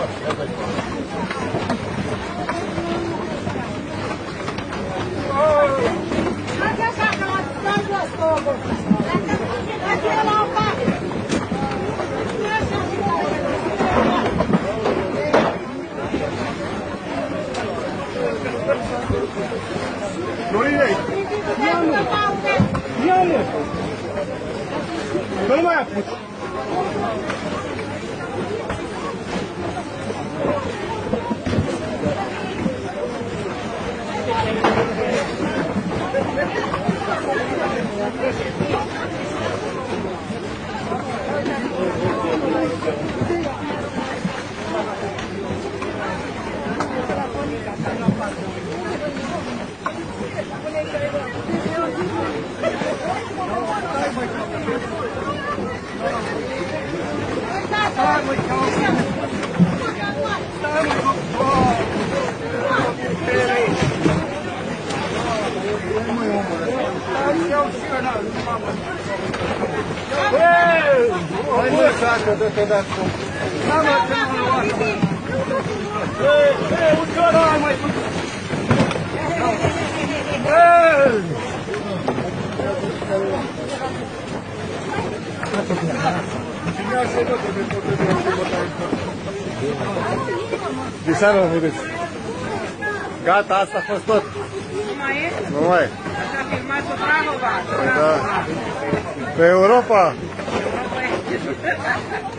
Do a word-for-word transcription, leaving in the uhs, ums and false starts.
Dorine, ia-nu! Ia-nu! Că nu mai apuci! Hai mă, sacă, dă-te de acum. Da, mă, te mă luat. Ei, ei, uite-o, n-ai mai făcut. Ei! De seara, vedeți. Gata, asta a fost tot. Nu mai e? Nu mai e. Așa a filmat cu Prahova. Da. Pe Europa. Europa e.